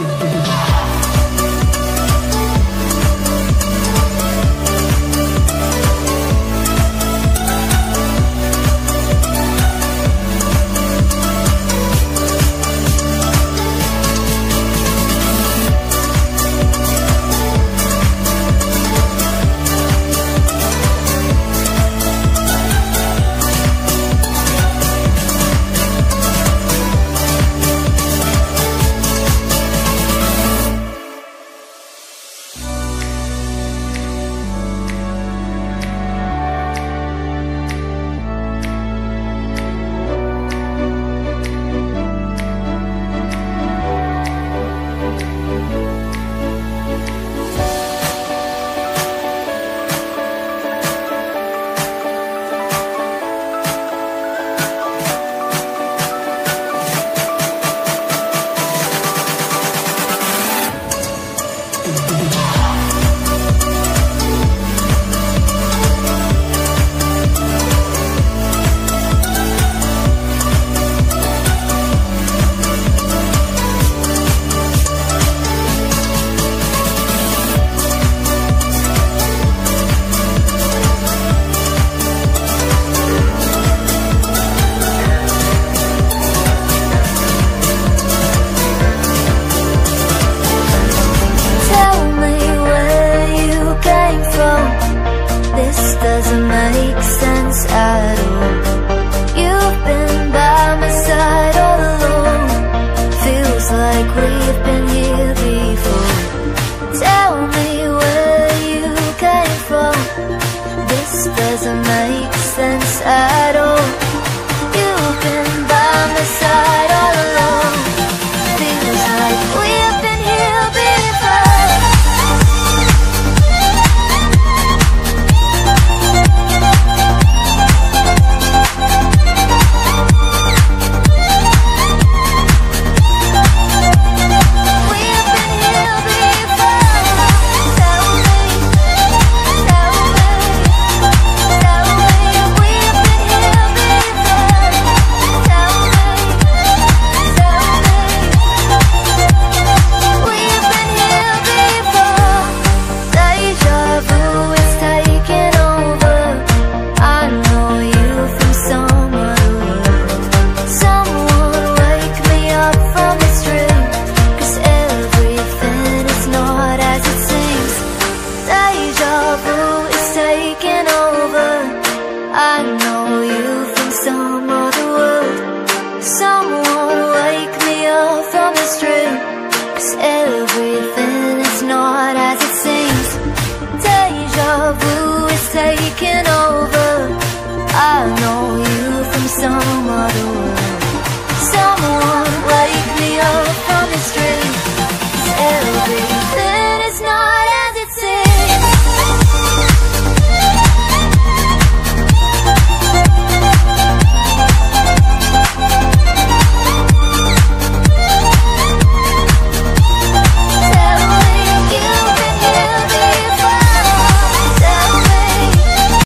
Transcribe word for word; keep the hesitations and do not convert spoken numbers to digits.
doesn't make sense at all. You've been by my side all along. Feels like we've been here before. Tell me where you came from. This doesn't make sense at all. You've been by my side all along. Feels like we've been here before. I know you from some other world. Someone wake me up from this dream, 'cause everything is not as it seems. Deja vu is taking over. I know you from some other world. Someone wake me up from this dream, 'cause everything